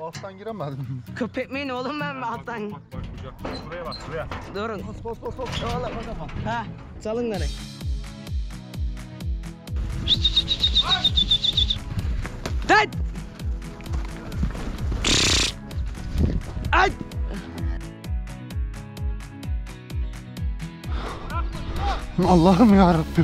Alttan giremedim. Köpek miyim oğlum ben mi alttan? Bak kucak. Buraya bak buraya. Durun. Bas. Oğlum. Ha, salın beni. Lan! Ay! Allah'ım yarabbim.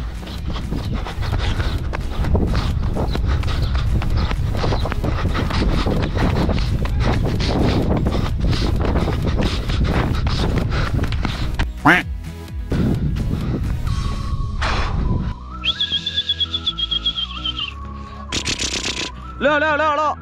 La.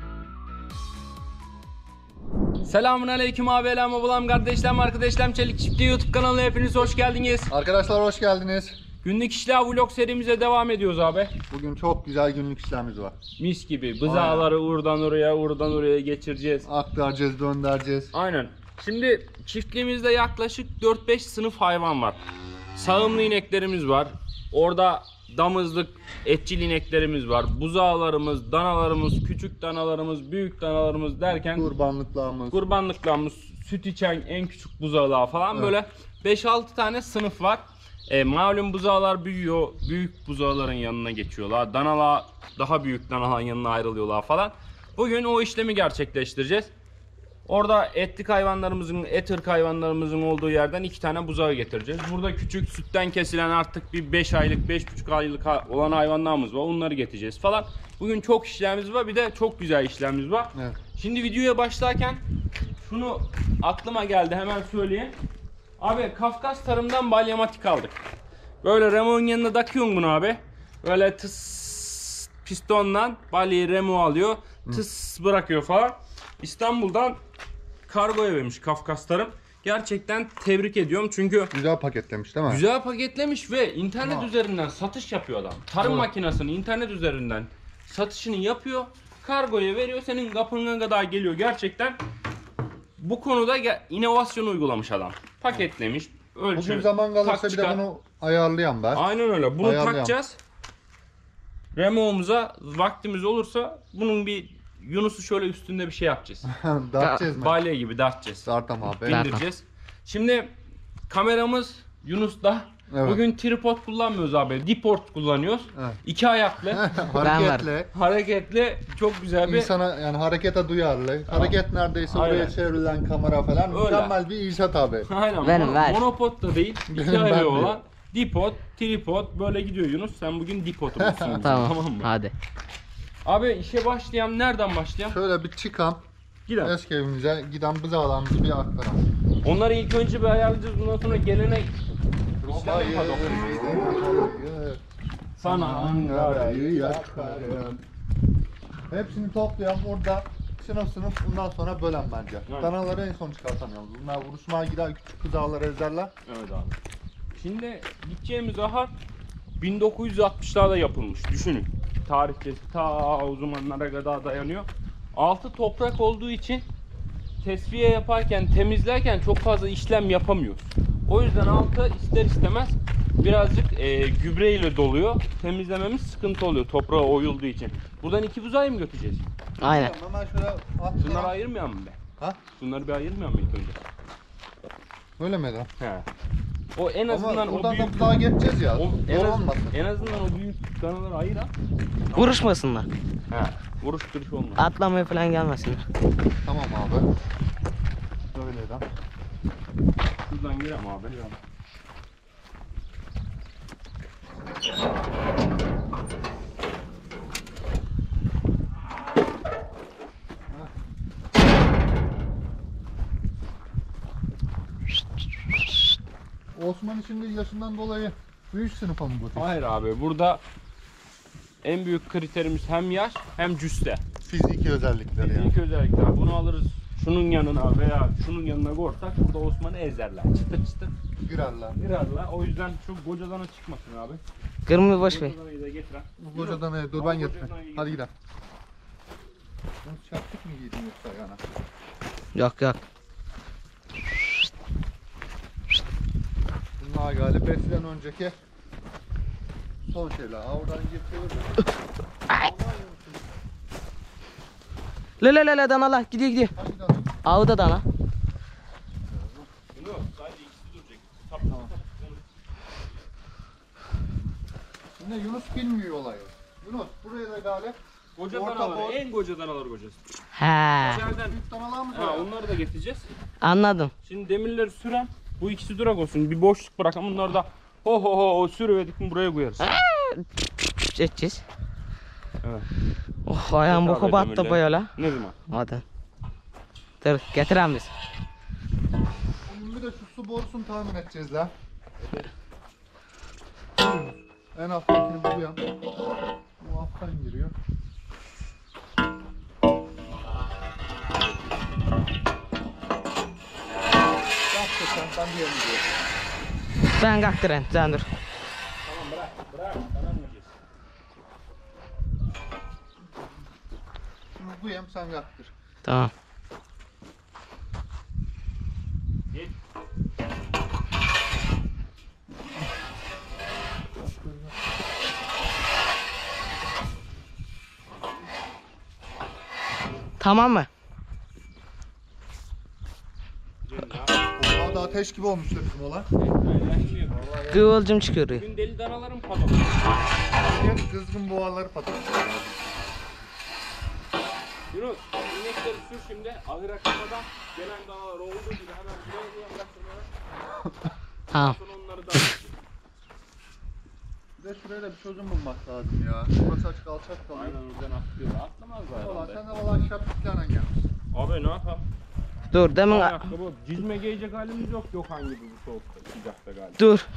Selamun aleyküm abilerim, ablam, kardeşlerim, arkadaşlarım. Çelik Çiftliği YouTube kanalına hepiniz hoş geldiniz. Arkadaşlar hoş geldiniz. Günlük işler vlog serimize devam ediyoruz abi. Bugün çok güzel günlük işlerimiz var. Mis gibi bızağları oradan oraya geçireceğiz. Aktaracağız, döndüreceğiz. Aynen. Şimdi çiftliğimizde yaklaşık 4-5 sınıf hayvan var. Sağımlı ineklerimiz var. Orada damızlık, etçil ineklerimiz var. Buzağlarımız, danalarımız, küçük danalarımız, büyük danalarımız derken kurbanlıklarımız, süt içen en küçük buzağlar falan, evet. Böyle 5-6 tane sınıf var. Malum buzağlar büyüyor, büyük buzağların yanına geçiyorlar. Danalar daha büyük danaların yanına ayrılıyorlar falan. Bugün o işlemi gerçekleştireceğiz. Orada etlik hayvanlarımızın, et ırk hayvanlarımızın olduğu yerden 2 tane buzağı getireceğiz. Burada küçük sütten kesilen artık bir 5 aylık, 5,5 aylık olan hayvanlarımız var. Onları getireceğiz falan. Bugün çok işlemimiz var, bir de çok güzel işlemimiz var. Evet. Şimdi videoya başlarken şunu aklıma geldi, hemen söyleyeyim. Abi Kafkas Tarım'dan balyamatik aldık. Böyle remo'nun yanına takıyorsun bunu abi. Böyle tıs pistonla balyayı remo alıyor. Tıs bırakıyor falan. İstanbul'dan kargoya vermiş Kafkas Tarım. Gerçekten tebrik ediyorum çünkü güzel paketlemiş değil mi? güzel paketlemiş ve internet üzerinden satış yapıyor adam. Tarım makinesini internet üzerinden satışını yapıyor. Kargoya veriyor, senin kapına kadar geliyor. Gerçekten bu konuda inovasyon uygulamış adam. Paketlemiş, ölçü. Bugün zaman kalırsa bir de bunu ayarlayan ben. Aynen öyle. Bunu takacağız. Remo'muza vaktimiz olursa bunun bir Yunus'u şöyle üstünde bir şey yapacağız. Dartacağız mı? Balya gibi dartacağız. Dartam abi. Bindireceğiz. Şimdi kameramız Yunus'ta. Evet. Bugün tripod kullanmıyoruz abi. Diport kullanıyoruz. Evet. 2 ayaklı. Hareketli. Çok güzel bir. İnsana yani harekete duyarlı. Hareket neredeyse Aynen. Oraya çevrilen kamera falan. Öyle. Mükemmel bir icat abi. Aynen. Monopod da değil. 2 ayağı olan. Dipod, tripod böyle gidiyor Yunus. Sen bugün dipodumuzsun. Tamam mı? Hadi. Abi işe başlayalım. Nereden başlayalım? Şöyle bir çıkan. Gidelim. Eski evimize giden buzağlarımızı bir aktaralım. Onları ilk önce bir ayarlayacağız. Bundan sonra gelene sana Ankara'yı yakarım. Hepsini toplayalım orada sınıf bundan sonra bölen bence. Evet. Danaları en son çıkartamıyoruz. Bunlar vuruşmaya gider, küçük buzağları ezerler. Evet abi. Şimdi gideceğimiz ahır 1960'larda yapılmış. Düşünün. Tarihte ta o zamanlara kadar dayanıyor. Altı toprak olduğu için tesviye yaparken, temizlerken çok fazla işlem yapamıyoruz. O yüzden altı ister istemez birazcık gübreyle doluyor. Temizlememiz sıkıntı oluyor toprağa oyulduğu için. Buradan 2 buzağı mı götüreceğiz? Aynen. Hemen şöyle Bunları ayırmayalım mı be? Ha? Bunları bir ayırmayalım mı ilk önce? Öyle mi lan? He. O en azından Ama o büyük buzağa geçeceğiz ya. olmasın. En azından o büyük kanaları ayır ha. Vuruşmasınlar. He. Vuruş duruş olmaz. Atlamaya falan gelmesinler. Tamam abi. Böyle lan. Şuradan girem abi. Osman şimdi yaşından dolayı büyük sınıfa mı bu? Hayır abi, burada en büyük kriterimiz hem yaş hem cüste. Fiziki özellikleri yani. Fiziki özellikler. Bunu alırız şunun yanına veya şunun yanına koyarsak burada Osman'ı ezerler. Çıtır çıtır Girerler. girerler. O yüzden şu kocadana çıkmasın abi. Kırmızı boş ver. Kocadanayı da getir ha. Bu kocadan dur ben getireyim. Hadi gidelim. Şaplık mı giydin yoksa yana? Yok. Bunlar galiba besiden önceki son şeyler. Oradan getirelim. La danalar gidiyor gidiyor. Hadi dana. Ağda dana. Bunu sadece ikisi duracak. Şimdi Yunus bilmiyor olayı. Yunus buraya da gale. Koca Orta danalar, boy. en koca danalar kocası. He. İçeriden Büyük danalar mı? onları da getireceğiz. Anladım. Şimdi demirleri süren bu ikisi durak olsun. Bir boşluk bırakalım. Bunları da ho sürüverdik mi buraya koyarız. Edeceğiz. Evet. Oh ayağım boku battı böyle. Ne zaman? Hadi. Dur getiren biz. Şimdi bir de şu su borusunu tahmin edeceğiz la. En alttakini bu yan. Bu alttan giriyor. Gerçekten ben bir yanı diyorum. Ben kalktıran sen dur. Tamam bırak. Dayanmayacağız. Şimdi bu yem sen kaptır. Tamam. Git. Tamam mı? Vallahi da ateş gibi olmuştu bizim olan. Kıvılcım çıkıyor. Bugün deli danalarım patladı. Gel kızgın boğaları patlatacağız. Yunus, inekleri sür şimdi. Ahıra kapmadan gelen danalar olduğu gibi hemen buraya bıraktırmalar. Tamam. Sonra onları da Bir de şuraya da bir çözüm bulmak lazım ya. Burası açık alçak kalıyor. aynen oradan atlıyor. Atlamazlar Valla herhalde. sen de valla şaplıklarla gelmişsin. Abi ne yapalım? Dur demin Ayakkabı, cizme giyecek halimiz yok. Yok hangi bu soğukta, sıcakta galiba. dur.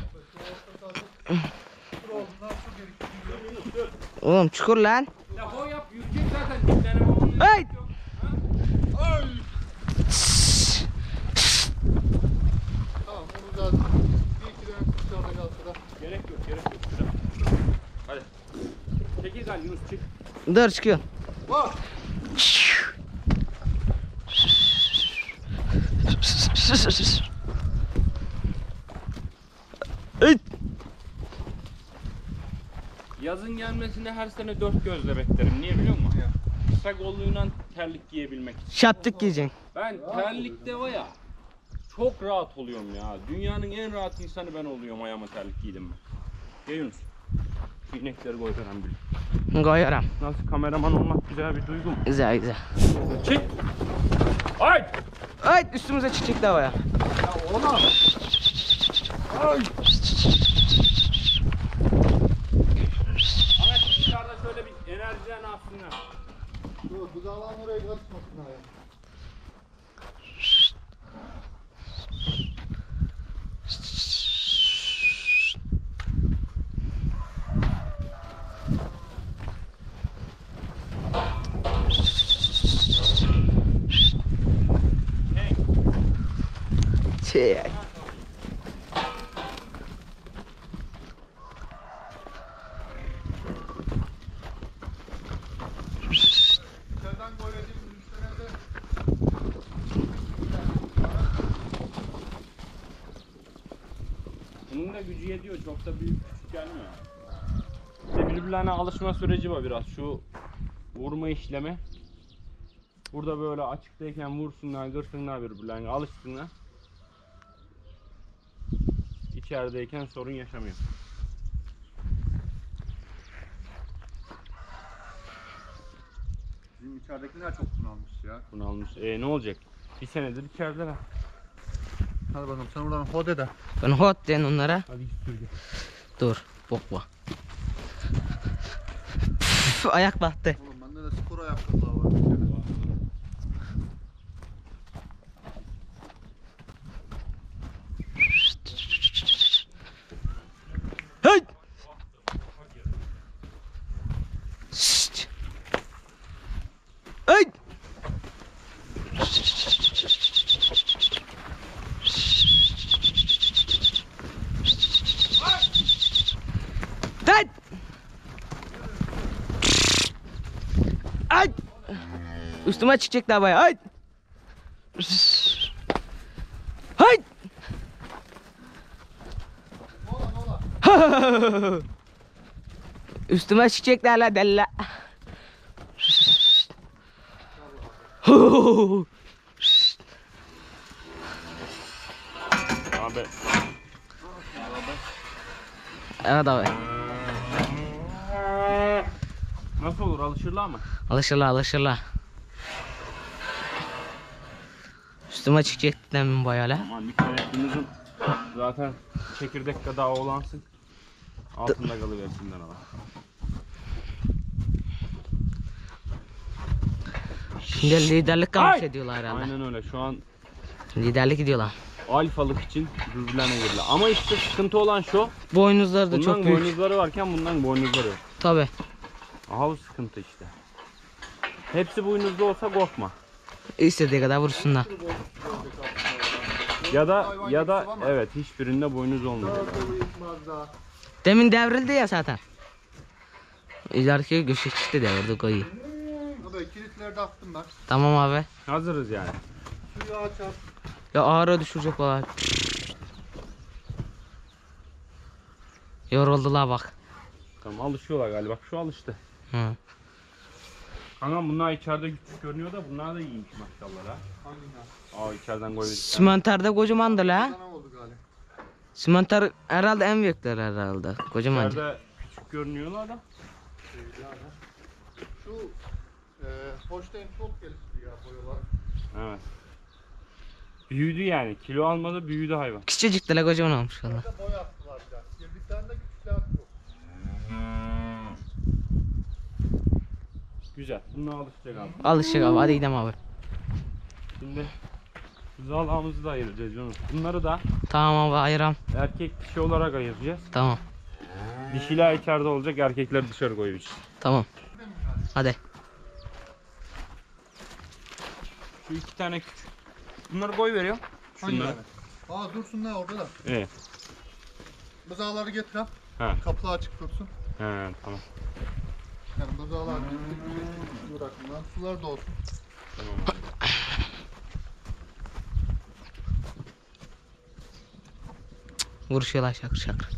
Şur olduğundan su gerekiyor. Oğlum çukur lan. Ya o yap, yürüyecek zaten. Bir tane babamın Hey! Ay! Tamam onu zaten bir iki tane kuşlarla gelse de. Gerek yok. Güzel. Hadi. Çekil gal Yunus çık. Dur çıkıyor. Bak! Hey! Yazın gelmesini her sene dört gözle beklerim. Niye biliyor musun? Kısa kolluyla terlik giyebilmek için. Şaptık giyeceksin. Ben terlikte var ya çok rahat oluyorum ya. Dünyanın en rahat insanı ben oluyorum ayağıma terlik giydim mi? Ya Yunus. Şu inekleri koy veren bil. Koyarım. Nasıl kameraman olmak güzel bir duygu mu? Güzel güzel. Çık. Ay! Ay üstümüze çiçek de var ya. Ya oğlum! Ay! Ahmet dışarıda şöyle bir enerjilen aslında. Dur buzağlan oraya karışmasın ha ya. Çek. İçeriden gol edeyim üstüne de. Bunun da gücü yetiyor. Çok da büyük küçük gelmiyor. İşte birbirlerine alışma süreci var biraz. Şu vurma işlemi. Burada böyle açıktayken vursunlar, kırsınlar birbirlerine, alışsınlar. İçerideyken sorun yaşamıyor. Bizim içeridekiler çok bunalmış ya. Bunu almış. Ne olacak? Bir senedir içerideler. Hadi bakalım sen oradan hode de. Ben hot den onlara. Hadi git sürgü. Dur. Bokma. Ayak battı. Oğlum bende de spor ayakkabılar var. Bir kere. Hey! Şşt! Hey! Hey! Ay! Üstüme çıkacaklar bayağı. Ay! Hay! Ola ola. Üstüme çıkacaklar la della. Abi. Evet abi. Nasıl olur, alışırlar mı? Alışırlar alışırlar. Üstüme çıkacaktı demin bayağı la. Aman dikkat et, bunun zaten çekirdek kadar oğlansın. Altında kalıversinler ama. Şimdi liderlik kalmış Ay! ediyorlar herhalde. Aynen öyle, şu an Liderlik gidiyorlar. alfalık için birbirlerine girdiler. Ama işte sıkıntı olan şu. Boynuzları da Bundan çok büyük. boynuzları varken bundan boynuzları yok. Tabi. Aha, bu sıkıntı işte. Hepsi boynuzlu olsa korkma. İstediği kadar vursunlar. Ya da evet, hiçbirinde boynuz olmuyor. Demin devrildi ya zaten. İleriki göçekçi devirdi koyu. Abi kilitleri de attım ben. Tamam abi. Hazırız yani. Suyu açar. Ya ağrı düşürecek valla. Yoruldular bak. Tamam, alışıyorlar galiba. Bak şu alıştı. Hı. Kanka bunlar içeride küçük görünüyor da bunlar da iyiymiş maşallah ha. Hanginden? Aa, içeriden koyabilir. Simenter kocamandı la. Sana oldu galiba. Simenter herhalde en büyükler herhalde. Kocaman. İçeride küçük görünüyorlar da. Şu Holstein çok gelişti ya boyalar. Evet. Büyüdü yani. Kilo almadı, büyüdü hayvan. Küçücük de la kocaman olmuş valla. Bir de boy attılar biraz. Bir tane de küçükler çok. Güzel. Bununla alışacak abi. Alışık abi hadi gidelim abi. Şimdi buzağlağımızı da ayıracağız Yunus. Bunları da Tamam abi ayıram. erkek dişi olarak ayıracağız. Tamam. Dişiler içeride olacak, erkekler dışarı koyacağız. Tamam. Hadi. Şu iki tane küçük. Bunları koy veriyor. Şunları. Aa dursunlar orada da. Evet. Buzağları getir ha. Ha. Kapılar açık dursun. He, tamam. Yani buzağlar bırakın lan. Sular da olsun. Tamam. Vuruşuyorlar şakır şakır.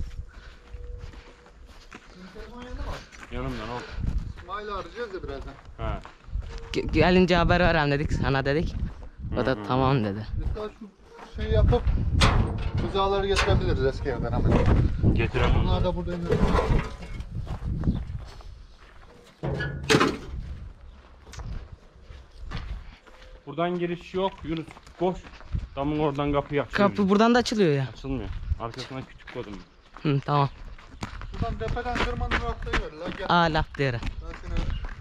Senin telefon yanında mı? Yanımdan ol. İsmail'i arayacağız da birazdan. Ha. Gelince haber verem dedik sana dedik. O da tamam dedi. Biz daha şu şey yapıp buzağları getirebiliriz eski evden hemen. Getiremem. Bunlar da burada indir. Buradan giriş yok. Yunus koş. Damın oradan kapıyı açıyor. Kapı buradan da açılıyor ya. Açılmıyor. Arkasına küçük kodum. Hı, tamam. Şuradan tepeden tırmanır noktayı ver la gel. Aa laf diyere. Ben seni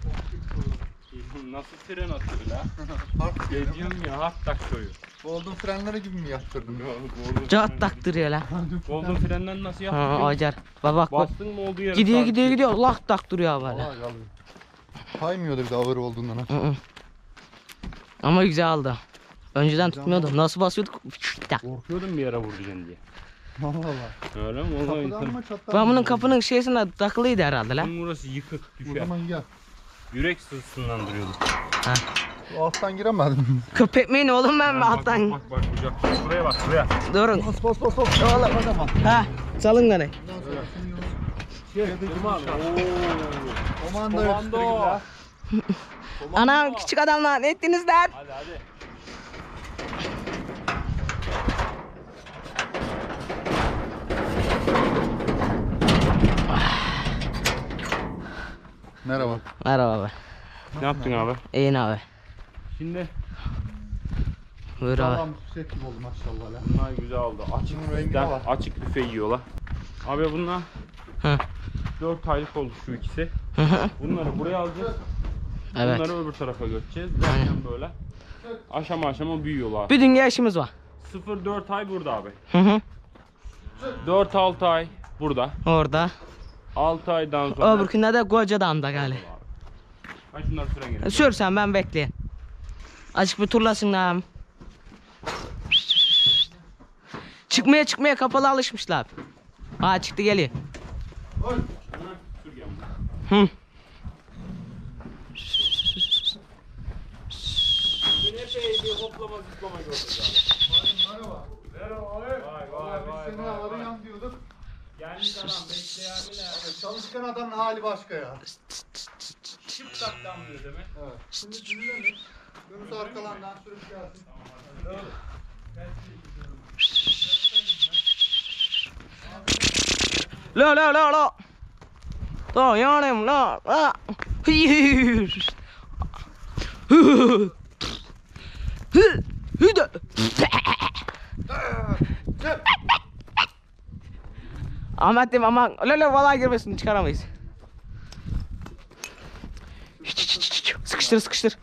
Nasıl tren atıyor la? Park diyelim. Geliyorum ya, hat tak koyuyor. Boldum frenleri gibi mi yaptırdım? Cahat taktırıyor lan. Boldun frenden nasıl Ha yaptın? acar. Bak bak bak. Bastın mı olduğu yere Gidiyor sarkıyor. gidiyor gidiyor. Lak taktırıyor böyle. Valla kalıyor. Kaymıyordu bir de ağır olduğundan. ha. Hı hı. Ama güzel aldı. Önceden Güzel tutmuyordum. Nasıl basıyorduk? Tak. Korkuyordum bir yere vuracaksın diye. Valla. Öyle mi? O zaman Kapıdan insan. mı çatlar Ben mı? bunun kapının şeysine takılıydı herhalde lan. Bunun burası yıkık O düşer. zaman gel. Yürek sızısından duruyordu. Ha. O alttan giremedim. Köpek miyim oğlum ben mi Bak, alttan? Bak bak kucak. Buraya bak buraya. Durun. Bas bas bas bas. Oğlum. Ha. Salın beni. Bundan sonra senin yolun. Durma abi. Komando yapıştır gibi la. Anam küçük adamlar ne ettiniz lan? Hadi hadi. Merhaba. Merhaba abi. Ne yaptın abi? İyi abi. Şimdi Buyur abi. Sağlam set gibi oldu maşallah la. bunlar güzel oldu. Açık Bunun rengi büfe, de var. açık büfe yiyorlar. Abi bunlar Hı. 4 aylık oldu şu ikisi. Hı hı. Bunları buraya alacağız. Evet. Bunları öbür tarafa götüreceğiz. Derken böyle aşama aşama büyüyorlar. Bir dünya işimiz var. 0-4 ay burada abi. Hı hı. 4-6 ay burada. Orada. 6 aydan sonra. Öbürkünde de kocadan da gali. Ay şunları süren gelin. Sürsen ben bekleyin. Açık bir turlasın lan. Çıkmaya kapalı alışmışlar. Ha çıktı geliyor. Sür gel. Hı. Bugün epey bir hoplama zıplama gördük Merhaba. abi. Vay vay Biz seni arayan diyorduk. Gelmiş adam bekleyen bile. Çalışkan adamın hali başka ya. Şıp taktan diyor demek. Evet. Şimdi dinlemiş. Yunus arkalarından sürüp gelsin. La la la la. Da yanım la la. Ahmet'im aman la vallahi girmesin çıkaramayız. Sıkıştır sıkıştır.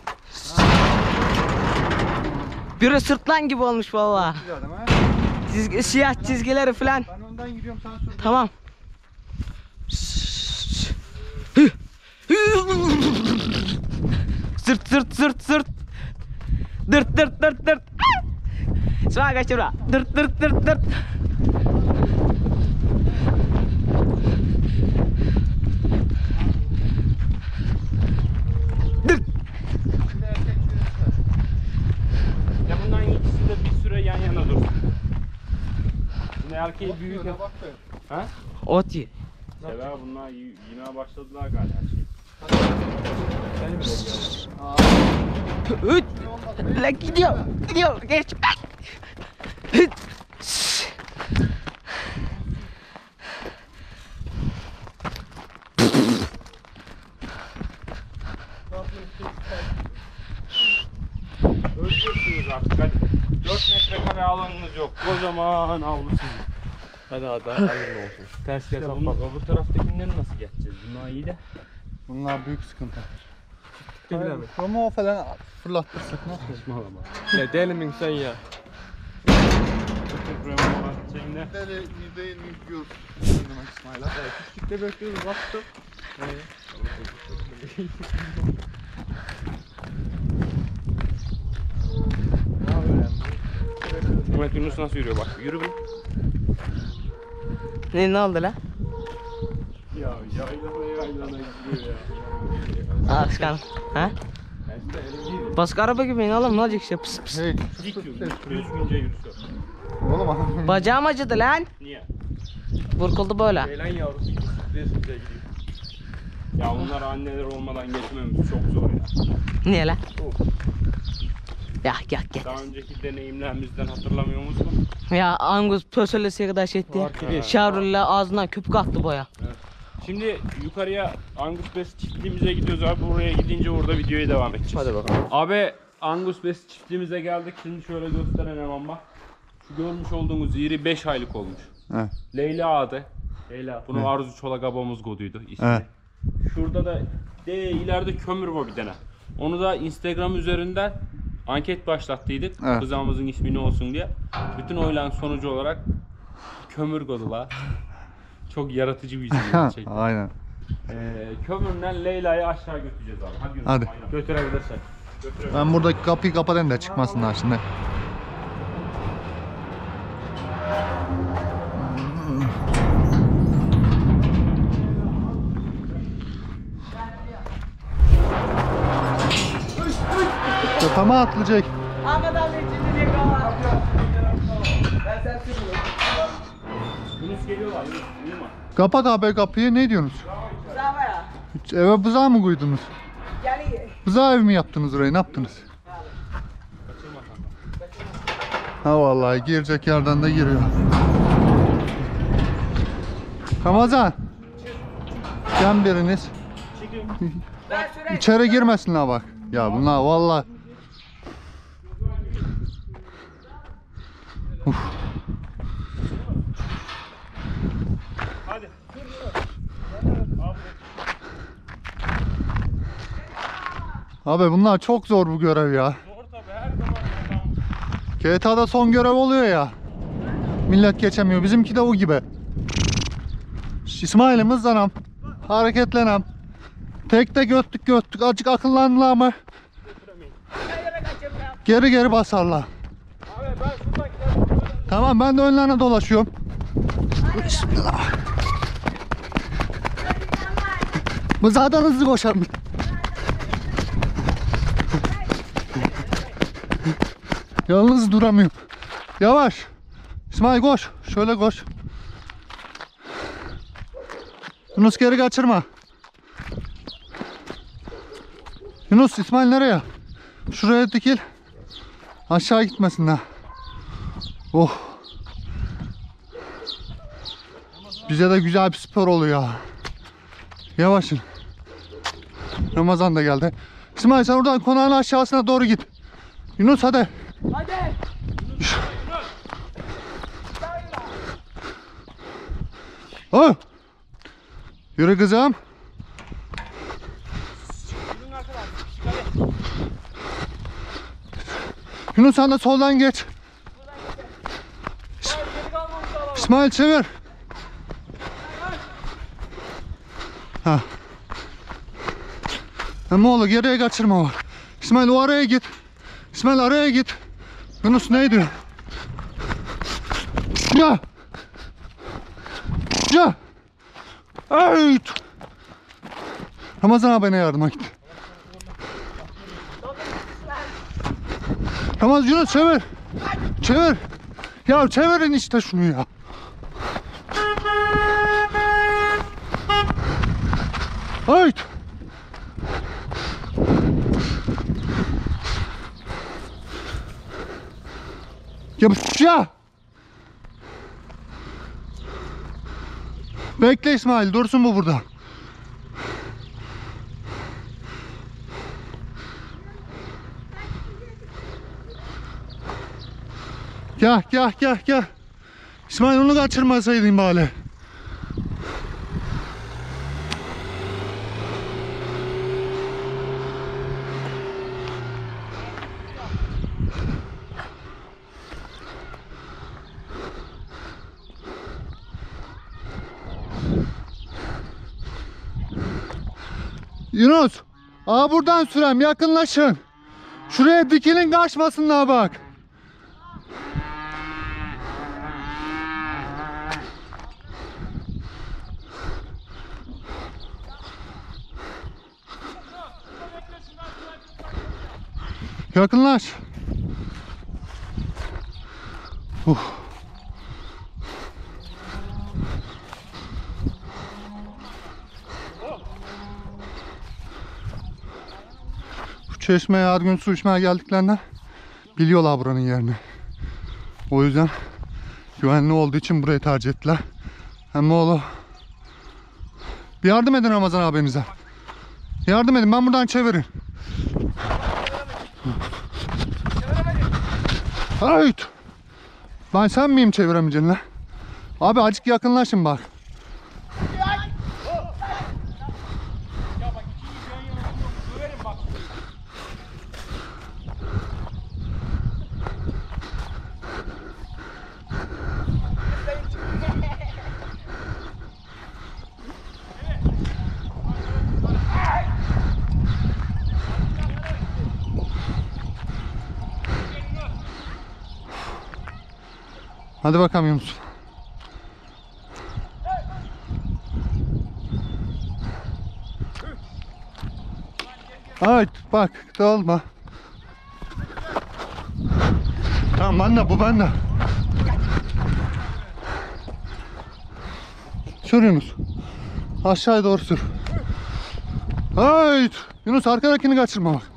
Biri sırtlan gibi olmuş vallahi. Güzel değil mi? Siyah çizgileri falan. Ben önden gidiyorum sen sür. Tamam. Sırt sırt sırt sırt. Dırt dırt dırt dırt. Sıra kaçırma. Dırt dırt dırt dırt. Dırt. Ya bundan ikisi de bir süre yan yana dursun. Şimdi erkeği büyük Büyük yap. bak be. Ha? Ot ye. Sever bunlar yine başladılar galiba her şey. Seni bile yiyor. Üt. La gidiyor. Gidiyor. Geç. Üt. Özgürsünüz artık hadi. 4 metrekare alanınız yok. Kocaman avlusunuz. Hadi hayırlı olsun. Ters gel İşte bunu öbür taraftakileri nasıl geçeceğiz? Bunlar iyi de. Bunlar büyük sıkıntı. Bilemem. Ama o falan fırlattırsak nasıl? Saçmalama. Ya deli min sen ya. Şeyinde. Deli mi değil mi diyor. İsmail'a. Küçükte bekliyoruz baktım. Mehmet Yunus nasıl yürüyor bak. Yürü bir. Ne oldu la? Ya yaylana gidiyor ya. Askan. Ha? Baskı araba gibi oğlum ne olacak işte pıs pıs. Hey. Dik yürü. Düzgünce yürüsün. Oğlum adam. Bacağım acıdı lan. Niye? Burkuldu böyle. Ceylan yavrusu gibi sütleye gidiyor. Ya onlar anneler olmadan geçmemiz çok zor ya. Niye lan? Ya gel. Daha önceki deneyimlerimizden hatırlamıyor musun? Ya Angus pösölesiye kadar şey etti ya. Fark Chevrolet ağzından köpük attı boya. Şimdi yukarıya Angus Best çiftliğimize gidiyoruz abi. Buraya gidince orada videoya devam edeceğiz. Hadi bakalım. Abi Angus Best çiftliğimize geldik. Şimdi şöyle gösterelim ama. Şu görmüş olduğunuz yeri 5 aylık olmuş. Evet. Leyla adı. Leyla. Bunu Evet. Arzu Çolak abamız koduydu ismi. Evet. Şurada da ileride kömür var bir tane. Onu da Instagram üzerinden anket başlattıydık. Evet. Kızağımızın ismi ne olsun diye. Bütün oyların sonucu olarak kömür kodular. Çok yaratıcı bir isim gerçekten. Aynen. Kömürden Leyla'yı aşağı götüreceğiz abi. Hadi yürü. Hadi. Aynen. Götürebilirsen. Götürelim. Ben buradaki kapıyı kapatayım da çıkmasınlar şimdi. Kafama atlayacak. Ahmet abi içinde kala. Yunus geliyorlar. Yunus uyuma. Kapat abi kapıyı, ne diyorsunuz? Bravo ya. Hiç eve buzağı mı koydunuz? Gel. Buzağı ev mi yaptınız orayı, ne yaptınız? Ha vallahi girecek yerden de giriyor. Ramazan. Gel biriniz. İçeri girmesinler bak. Ya bunlar vallahi. Uf. Hadi. Abi bunlar çok zor bu görev ya. Zor tabii her zaman. GTA'da son görev oluyor ya. Millet geçemiyor. Bizimki de o gibi. İsmail'imiz anam. Hareketlenem. Tekte göttük. Azıcık akıllandılar mı? Geri basarlar. Abi ben şuradan gidelim. Tamam, ben de önlerine dolaşıyorum. Bismillah. Mızağdan hızlı koşarım. Yalnız duramıyorum. Yavaş. İsmail koş. Şöyle koş. Yunus geri kaçırma. Yunus, İsmail nereye? Şuraya dikil. Aşağı gitmesinler. Oh. Bize de güzel bir spor oluyor. Yavaşın. Ramazan da geldi. İsmail sen oradan konağın aşağısına doğru git. Yunus hadi. Hadi. Oh. Yürü kızım. Yunus sen de soldan geç. İsmail çevir. Ha. Oğlum geriye kaçırma var. İsmail o araya git. İsmail araya git. Yunus neydi? Ya. Ya. Ay. Ramazan abine yardıma git. Ramazan Yunus çevir. Çevir. Ya çevirin işte şunu ya. Hayt. Ya. Bekle İsmail, dursun bu burada. Gel. İsmail onu kaçırmasaydın bari. Yunus, buradan sürem yakınlaşın. Şuraya dikilin kaçmasınlar bak. Yakınlaş. Çeşmeye her gün su içmeye geldiklerinden biliyorlar buranın yerini. O yüzden güvenli olduğu için burayı tercih ettiler. Hem oğlu bir yardım edin Ramazan abinize. Yardım edin, ben buradan çevirin. Hayt. Ben sen miyim çeviremeyeceğin lan? Abi azıcık yakınlaşın bak. Hadi bakalım Yunus. Evet bak dağılma. Tamam bu bende. Sür Yunus. Aşağıya doğru sür. Evet Yunus arkadakini kaçırma bak.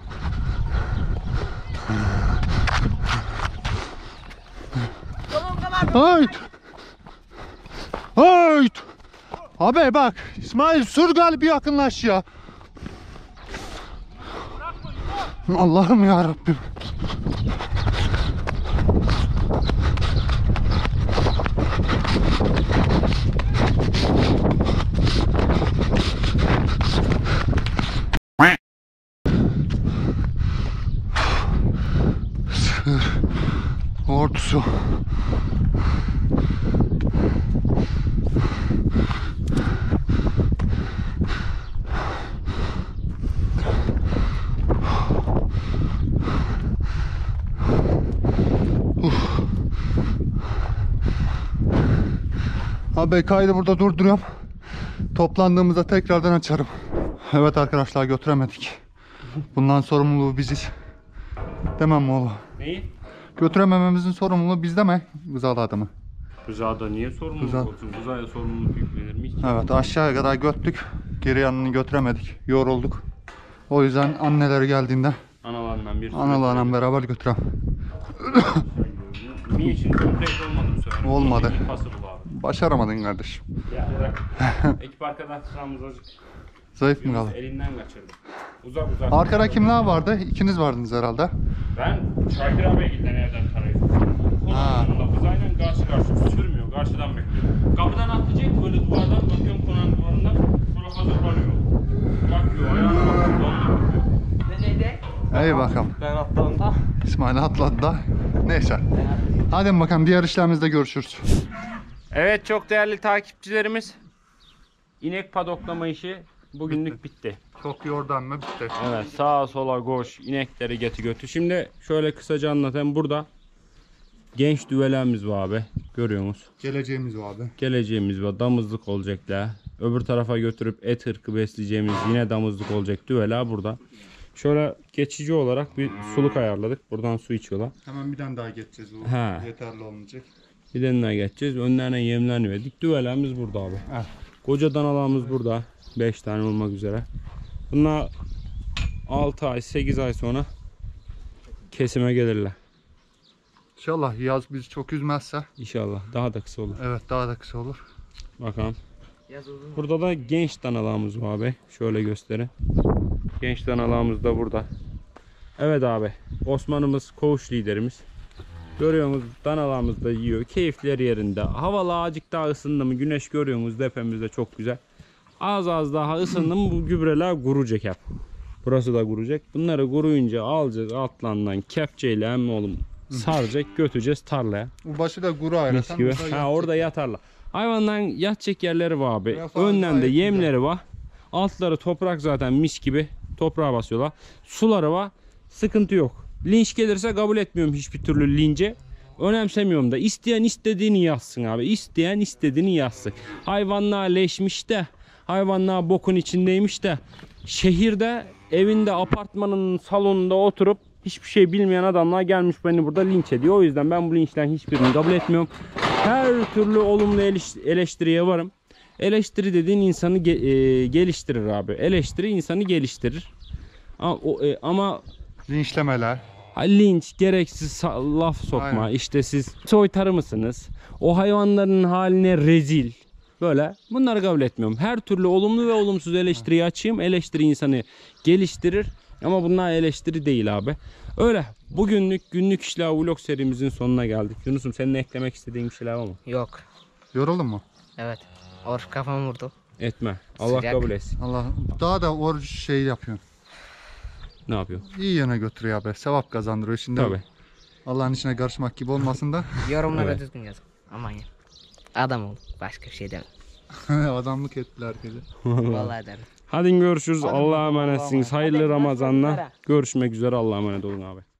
Hayt. Hayt. Abi bak İsmail sür galiba yakınlaş ya. Allah'ım ya Rabbim. Ordusu. Abi kaydı burada durduruyorum. Toplandığımızda tekrardan açarım. Evet arkadaşlar götüremedik. Bundan sorumluluğu biziz. Demem mi oğlum? Neyi? Götüremememizin sorumluluğu bizde mi? Rızalı adamı. Rıza'da niye sorumluluk Rıza. olsun? Rıza'ya sorumluluk yüklenir mi hiç? Evet aşağıya kadar göttük. Geri yanını götüremedik. Yorulduk. O yüzden anneleri geldiğinde Analar analarından bir. Analarla beraber götürem. Mi için komplekt olmadı bu sefer. Olmadı. Impossible abi. Başaramadın kardeş. Ya bırak. Ekip arkadaşlarımız azıcık Zayıf mı kaldı? elinden kaçırdı. Uzak. Arkada kimler vardı? İkiniz vardınız herhalde. Ben Şakir abiye gittim evden tarayıp. Konağında kızayla karşı sürmüyor. Karşıdan bekliyor. Kapıdan atlayacak böyle duvardan bakıyorum konağın duvarından. Sonra hazırlanıyor. Bakıyor ayağına bakıyor. Donduruyor. İyi bakalım. Ben atladım. İsmail atladı da. Neyse. Hadi bakalım diğer işlerimizde görüşürüz. Evet çok değerli takipçilerimiz. İnek padoklama işi bugünlük bitti. Çok yordan mı bitti. Evet sağa sola koş inekleri geti götür. Şimdi şöyle kısaca anlatayım. Burada genç düvelerimiz var abi. Görüyorsunuz. Geleceğimiz o abi. Geleceğimiz var. Damızlık olacaklar. Öbür tarafa götürüp et hırkı besleyeceğimiz yine damızlık olacak düveler burada. Şöyle geçici olarak bir suluk ayarladık. Buradan su içiyorlar. Hemen bir tane daha geçeceğiz. O He. yeterli olmayacak. Bir denine geçeceğiz. Önlerine yemlerini verdik. Düvelerimiz burada abi. Koca danalarımız burada. 5 tane olmak üzere. Bunlar 6 ay 8 ay sonra kesime gelirler. İnşallah yaz bizi çok üzmezse. İnşallah. Daha da kısa olur. Evet daha da kısa olur. Bakalım. Burada da genç danalarımız var abi. Şöyle göstereyim. Genç danalarımız da burada. Evet abi. Osman'ımız koğuş liderimiz. Görüyorsunuz danalarımız da yiyor. Keyifleri yerinde. Havalar azıcık daha ısındı mı? Güneş görüyorsunuz. Depemiz de çok güzel. Az daha ısındı mı bu gübreler kuruyacak hep. Burası da kuruyacak. Bunları kuruyunca alacağız altlarından kepçeyle hem oğlum saracak götüreceğiz tarlaya. Bu başı da guru ayrı. Mis gibi. Ha orada yatarlar. Hayvanların yatacak yerleri var abi. Ya fazla Önden de gayet yemleri var. Altları toprak zaten mis gibi. Toprağa basıyorlar. Suları var. Sıkıntı yok. Linç gelirse kabul etmiyorum hiçbir türlü lince. Önemsemiyorum da. İsteyen istediğini yazsın abi. İsteyen istediğini yazsın. Hayvanlar leşmiş de. Hayvanlar bokun içindeymiş de. Şehirde evinde apartmanın salonunda oturup hiçbir şey bilmeyen adamlar gelmiş beni burada linç ediyor. O yüzden ben bu linçlerin hiçbirini kabul etmiyorum. Her türlü olumlu eleştiriye varım. Eleştiri dediğin insanı geliştirir abi. Eleştiri insanı geliştirir. Ama Linçlemeler. linç, gereksiz laf sokma. Aynen. İşte siz soytarı mısınız? O hayvanların haline rezil. Böyle bunları kabul etmiyorum. Her türlü olumlu ve olumsuz eleştiriyi açayım. Eleştiri insanı geliştirir. Ama bunlar eleştiri değil abi. Öyle. Bugünlük günlük işler vlog serimizin sonuna geldik. Yunus'um senin eklemek istediğin bir şeyler var mı? Yok. Yoruldun mu? Evet. Or kafamı vurdu. Etme. Allah Sıcak. kabul etsin. Allah daha da o şey yapıyorsun. Ne yapıyor? İyi yöne götürüyor abi. Sevap kazandırıyor şimdi. Tabii. Allah'ın içine karışmak gibi olmasın da. Yorumlara Evet. düzgün yazın. Aman ya. Adam ol. Başka bir şey demem. Adamlık ettiler herkese. Vallahi derim. Hadi görüşürüz. Hadi Allah'a bakalım, emanetsiniz. Allah'a Hayırlı emanet. Ramazanlar. Hadi. Görüşmek üzere. Allah'a emanet olun abi.